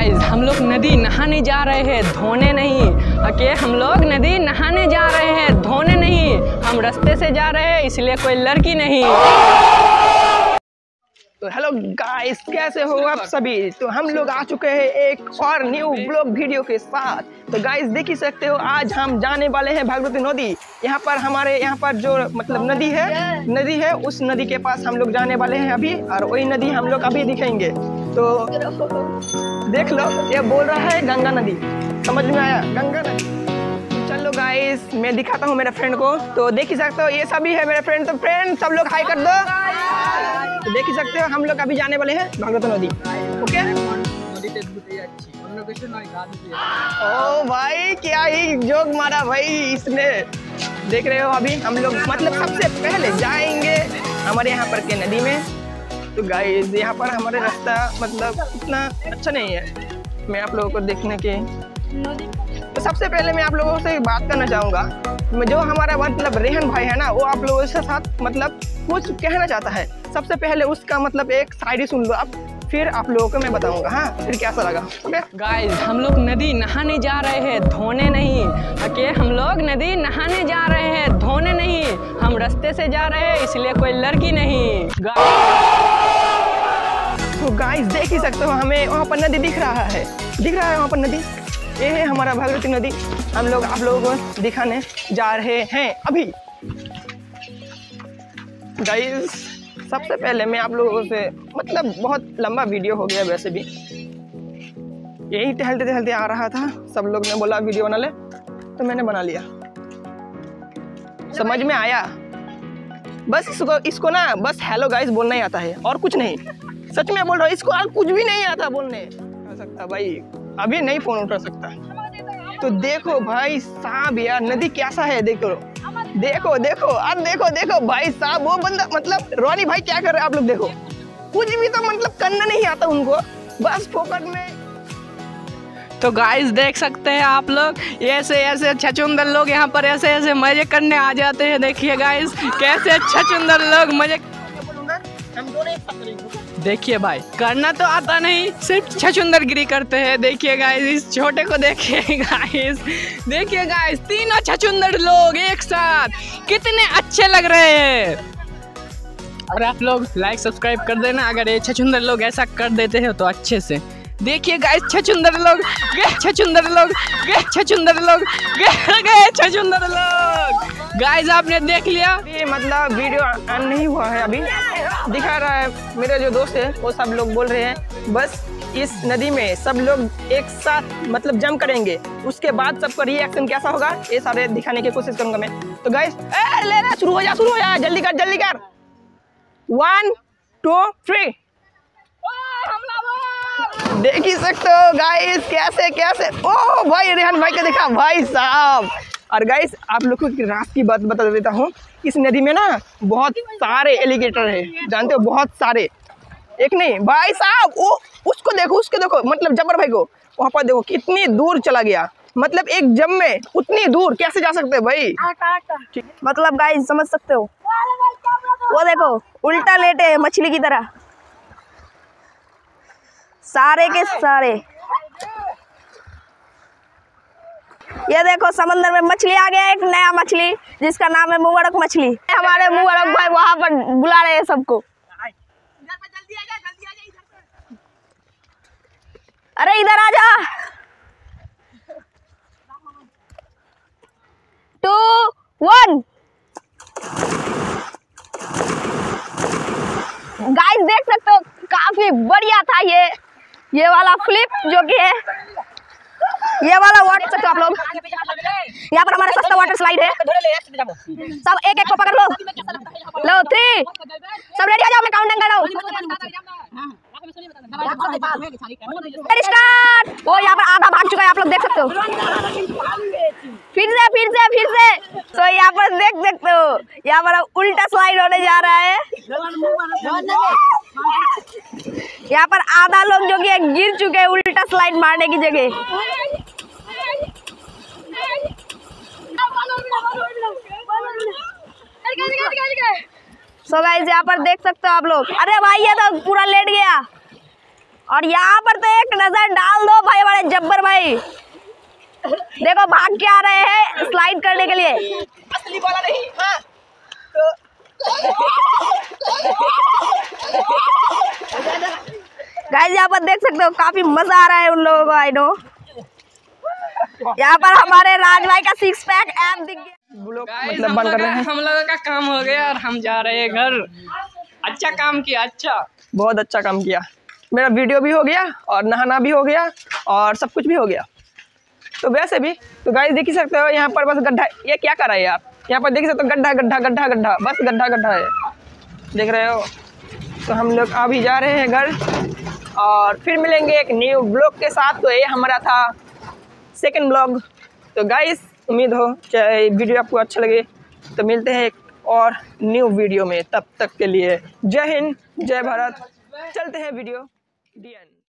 Guys हम लोग नदी नहाने जा रहे हैं, धोने नहीं। ओके, हम लोग नदी नहाने जा रहे हैं, धोने नहीं। हम रास्ते से जा रहे हैं, इसलिए कोई लड़की नहीं। तो हेलो गाइस, कैसे हो आप सभी। तो हम लोग आ चुके हैं एक और न्यू ब्लॉग वीडियो के साथ। तो गाइस देख ही सकते हो, आज हम जाने वाले हैं भागीरथी नदी। यहाँ पर हमारे यहाँ पर जो मतलब नदी है, उस नदी के पास हम लोग जाने वाले हैं अभी, और वही नदी हम लोग अभी दिखेंगे। तो देख लो, ये बोल रहा है गंगा नदी, समझ में आया, गंगा नदी। चलो गाइस, मैं दिखाता हूँ मेरे फ्रेंड को। तो देख ही सकते हो, ये सभी है मेरे फ्रेंड। तो फ्रेंड सब लोग हाई कर दो। तो देख ही सकते हो, हम लोग अभी जाने वाले हैं भागीरथी नदी। ओके, ओ भाई क्या ही जोक मारा भाई इसने। देख रहे हो, अभी हम लोग मतलब सबसे पहले जाएंगे हमारे यहाँ पर के नदी में। तो गाइस यहाँ पर हमारे रास्ता मतलब उतना अच्छा नहीं है, मैं आप लोगों को देखने के। तो सबसे पहले मैं आप लोगों से बात करना चाहूँगा, जो हमारा मतलब रेहन भाई है ना, वो आप लोगों के साथ मतलब कुछ कहना चाहता है। सबसे पहले उसका मतलब एक शायरी सुन लो आप, फिर आप लोगों को मैं बताऊंगा। हाँ, फिर कैसा लगा। ओके गाइस हम लोग नदी नहाने जा रहे हैं, धोने नहीं। ओके, हम लोग नदी नहाने जा रहे हैं, धोने नहीं। हम रास्ते से जा रहे हैं, इसलिए कोई लड़की नहीं। तो गाइस देख ही सकते हो, हमें वहाँ पर नदी दिख रहा है वहाँ पर नदी। ये है हमारा भागीरथी नदी। हम लोग आप लोगों को दिखाने जा रहे हैं अभी। गाइस सबसे पहले मैं आप लोगों से मतलब बहुत लंबा वीडियो हो गया वैसे भी, यही टहलते टहलते आ रहा था, सब लोग ने बोला वीडियो बना ले, तो मैंने बना लिया। समझ में आया। बस इसको ना बस हेलो गाइस बोलना ही आता है, और कुछ नहीं। सच में बोल रहा हूँ, इसको और कुछ भी नहीं आता बोलने आ सकता भाई। अभी नहीं फोन उठा सकता। तो देखो भाई साहब, यार नदी कैसा है, देखो देखो देखो, और देखो देखो भाई साहब, वो बंदा मतलब रोनी भाई क्या कर रहे हैं आप लोग। देखो कुछ भी तो मतलब करना नहीं आता उनको, बस फोकट में। तो गाइस देख सकते हैं आप लोग, ऐसे ऐसे छछुंदर लोग यहाँ पर ऐसे ऐसे मजे करने आ जाते हैं। देखिए गाइस कैसे छछुंदर लोग मजे। देखिए भाई, करना तो आता नहीं, सिर्फ छछुंदरगिरी करते हैं। देखिए गाइस, इस छोटे को देखिए गाइस, देखिए गाइस, तीनों छछुंदर लोग एक साथ कितने अच्छे लग रहे हैं। और आप लोग लाइक सब्सक्राइब कर देना अगर ये छछुंदर लोग ऐसा कर देते हैं तो अच्छे से। देखिए गाइस, छछुंदर लोग छछुंदर लोग छछुंदर लोग छछुंदर लोग। गाइस आपने देख लिया, ये मतलब वीडियो ऑन नहीं हुआ है अभी, दिखा रहा है। मेरे जो दोस्त है वो सब लोग बोल रहे हैं बस इस नदी में सब लोग एक साथ मतलब जंप करेंगे, उसके बाद सबका रिएक्शन कैसा होगा ये सारे दिखाने की कोशिश करूंगा मैं। तो गाइस लेना शुरू हो जा, जल्दी कर। 1 2 3। देख ही सकते हो गाइस कैसे ओ भाई रेहान भाई का देखा भाई साहब। और गाइस आप लोग को एक रात की बात बता देता हूँ, इस नदी में ना बहुत सारे एलिगेटर है, जानते हो, बहुत सारे। एक नहीं भाई साहब, वो उसको देखो मतलब जब्बर भाई को, वहाँ पर देखो कितनी दूर चला गया। मतलब एक जम में उतनी दूर कैसे जा सकते हैं भाई। मतलब गाइस समझ सकते हो, वो देखो उल्टा लेटे है मछली की तरह, सारे के सारे। ये देखो समंदर में मछली आ गया, एक नया मछली जिसका नाम है मुबारक मछली। हमारे मुबारक भाई वहां पर बुला रहे हैं सबको। अरे इधर आ जा। 2 1। गाइस देख सकते हो, काफी बढ़िया था ये वाला फ्लिप जो कि है, ये वाला वाटर सकते हो आप लोग। यहाँ पर हमारा सस्ता वाटर स्लाइड है, सब एक एक को पकड़ लो। 3 सब रेडी आ जाओ, मैं काउंटिंग कर रहा हूँ। स्टार्ट। वो यहाँ पर आधा भाग चुका है, आप लोग देख सकते हो। फिर से तो यहाँ पर देख सकते हो, यहाँ पर उल्टा स्लाइड होने जा रहा है। यहाँ पर आधा लोग जो कि गिर चुके हैं उल्टा स्लाइड मारने की जगह। सो गाइस यहाँ पर देख सकते हो आप लोग। अरे भाई ये तो पूरा लेट गया। और यहाँ पर तो एक नजर डाल दो भाई देखो भाग के आ रहे हैं स्लाइड करने के लिए। असली वाला नहीं। हाँ गाइस यहाँ पर देख सकते हो काफी मजा आ रहा है उन लोगों को। आई नो यहाँ पर हमारे राज भाई का 6 पैक ऐप दिख गया। ब्लॉग गाइस मतलब बंद कर रहे हैं। हम लोगों का काम हो गया और हम जा रहे हैं घर। अच्छा काम किया, अच्छा बहुत अच्छा काम किया। मेरा वीडियो भी हो गया और नहाना भी हो गया और सब कुछ भी हो गया। तो वैसे भी तो गाइस देख ही सकते हो यहाँ पर बस गड्ढा। ये क्या कर रहा है यार, यहाँ पर देख सकते हो गड्ढा गड्ढा गड्ढा गड्ढा, बस गड्ढा गड्ढा है, देख रहे हो। तो हम लोग अभी जा रहे हैं घर और फिर मिलेंगे एक न्यू ब्लॉग के साथ। तो ये हमारा था सेकंड ब्लॉग। तो गाइस उम्मीद हो चाहे वीडियो आपको अच्छा लगे। तो मिलते हैं एक और न्यू वीडियो में, तब तक के लिए जय हिंद जय भारत। चलते हैं वीडियो डी एन।